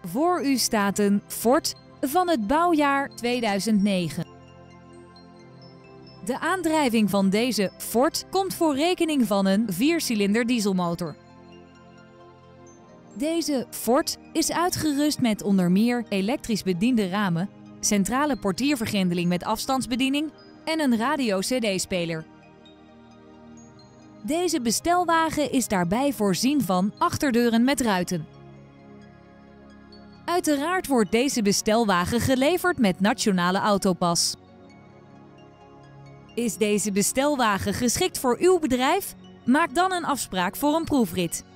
Voor u staat een Ford van het bouwjaar 2009. De aandrijving van deze Ford komt voor rekening van een 4-cilinder dieselmotor. Deze Ford is uitgerust met onder meer elektrisch bediende ramen, centrale portiervergrendeling met afstandsbediening en een radio-cd-speler. Deze bestelwagen is daarbij voorzien van achterdeuren met ruiten. Uiteraard wordt deze bestelwagen geleverd met Nationale Autopas. Is deze bestelwagen geschikt voor uw bedrijf? Maak dan een afspraak voor een proefrit.